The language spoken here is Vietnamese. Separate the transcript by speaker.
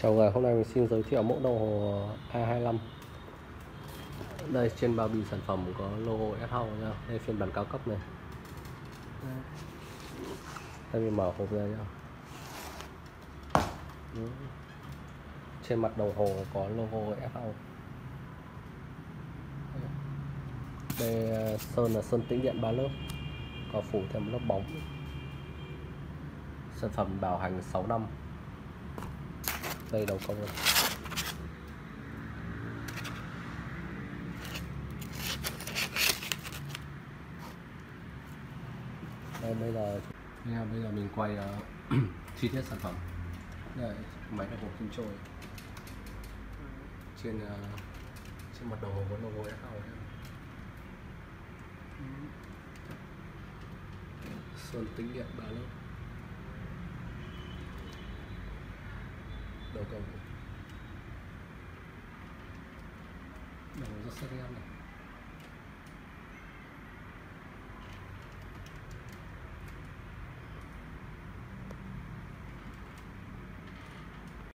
Speaker 1: Chào người, hôm nay mình xin giới thiệu mẫu đồng hồ A25. Đây trên bao bì sản phẩm có logo S-House nha. Đây phiên bản cao cấp này. Đây mình mở hộp ra nhá. Trên mặt đồng hồ có logo S-House. Đây sơn là sơn tĩnh điện 3 lớp, có phủ thêm lớp bóng. Sản phẩm bảo hành 6 năm. Đây đầu công này. Đây bây giờ mình quay chi tiết sản phẩm. Đây máy đồng hồ kim trôi. Trên mặt đồng hồ có logo S-House. Sơn tĩnh điện 3 lớp. Đầu cầu rất sắc nét này.